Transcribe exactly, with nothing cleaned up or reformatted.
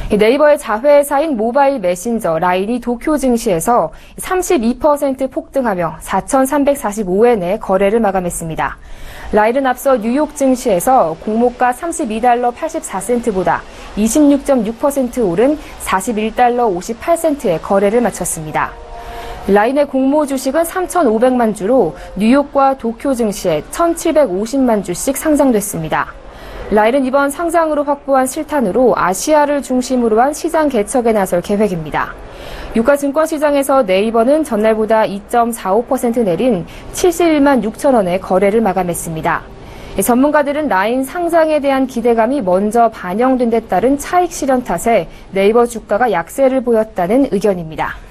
네이버의 자회사인 모바일 메신저 라인이 도쿄 증시에서 삼십이 퍼센트 폭등하며 사천삼백사십오 엔의 거래를 마감했습니다. 라인은 앞서 뉴욕 증시에서 공모가 삼십이 달러 팔십사 센트보다 이십육 점 육 퍼센트 오른 사십일 달러 오십팔 센트의 거래를 마쳤습니다. 라인의 공모 주식은 삼천오백만 주로 뉴욕과 도쿄 증시에 천칠백오십만 주씩 상장됐습니다. 라인은 이번 상장으로 확보한 실탄으로 아시아를 중심으로 한 시장 개척에 나설 계획입니다. 유가 증권시장에서 네이버는 전날보다 이 점 사오 퍼센트 내린 칠십일만 육천 원의 거래를 마감했습니다. 전문가들은 라인 상장에 대한 기대감이 먼저 반영된 데 따른 차익 실현 탓에 네이버 주가가 약세를 보였다는 의견입니다.